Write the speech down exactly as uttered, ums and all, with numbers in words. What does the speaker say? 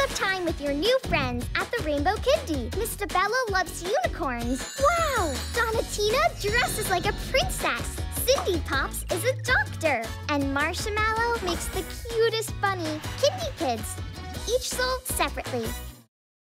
time with your new friends at the Rainbow Kindi. Mystabella loves unicorns. Wow! Donatina dresses like a princess. Cindy Pops is a doctor. And Marsha Mello makes the cutest bunny, Kindi Kids. Each sold separately.